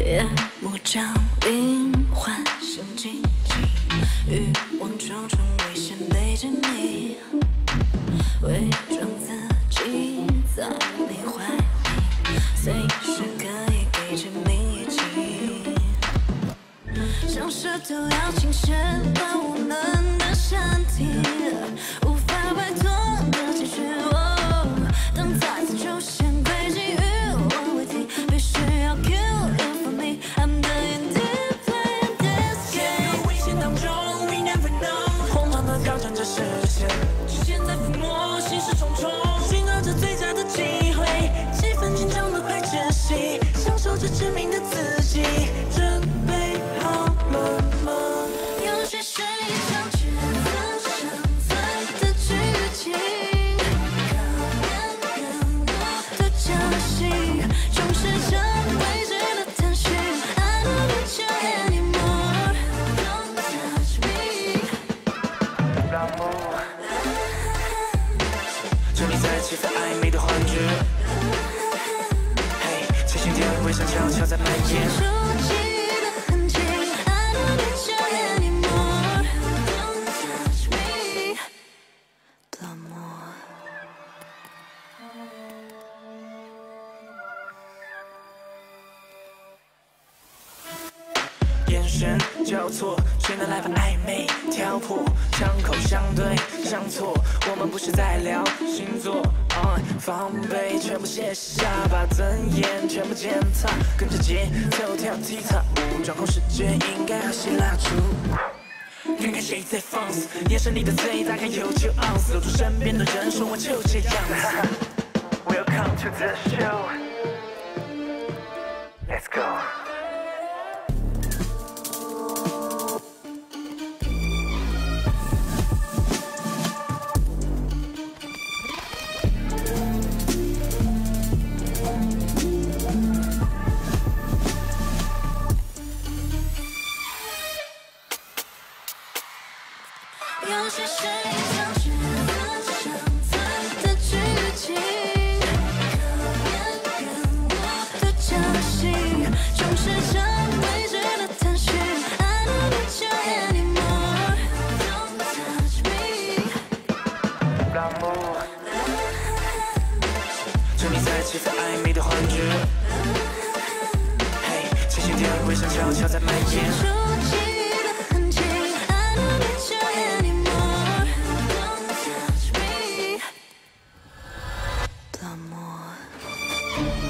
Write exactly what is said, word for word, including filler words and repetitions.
夜幕降临，唤醒荆棘，欲望重重危险背着你，伪装自己在你怀里，随时可以给着你一击，像舌头要侵蚀到我们的身体，无法摆脱的情绪。哦，当再次出现轨迹与我为敌，必须要 kill you for me。I'm doing deep playing this game。危险当中 ，we never know。慌张的挑战这视线，极限在抚摸，心事重重，寻找着最佳的机会，气氛紧张的快窒息，享受着致命的刺激，准备好了吗？有些是一场决斗上在的剧情，考验人我的交心，充实着未知的探寻。I don't need you anymore, don't touch me。就你在气氛暧昧的幻觉，嘿，七星天微笑悄悄在蔓延。眼神交错，谁能来把暧昧挑破？枪口相对相错，我们不是在聊星座，uh, 防备全部卸下，把尊严全部践踏，跟着节奏跳踢踏舞，掌控视觉应该和谐蜡烛。看看谁在放肆，眼神里的嘴大概有九盎司，搂住身边的人，说我就这样子。Welcome to the show, let's go。有些是一场决斗上在的剧情，考验人我的交心，充实着未知的探寻。I don't need you anymore, don't touch me。就你在气氛暧昧的幻觉，嘿，七星天微笑悄悄在蔓延。L'amour